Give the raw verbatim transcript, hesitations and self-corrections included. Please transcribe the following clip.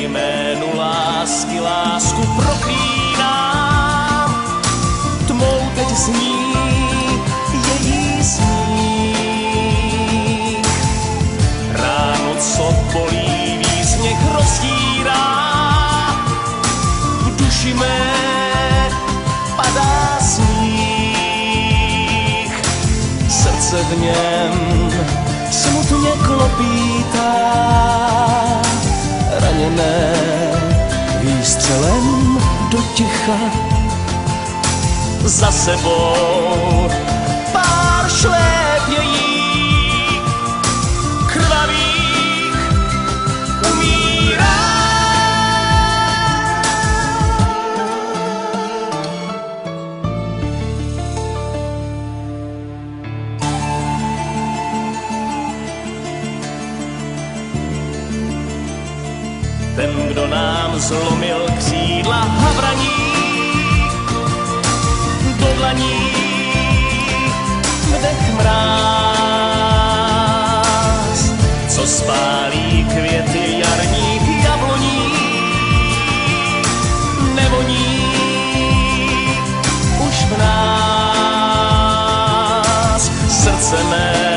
jménu lásky lásku proklínám. Tmou teď zní její smích. Ráno, co polívý sněh rozdírá, v duši mé padá smích. Srdce v něm smutně klopítá, raněné výstřelem do ticha. Za sebou pár šlépějí krvavých umírá. Ten, kdo nám zlomil křídla havraní, do dlaní vdech mráz, co spálí květy jarních jabloní, nevoní už v nás. Srdce mé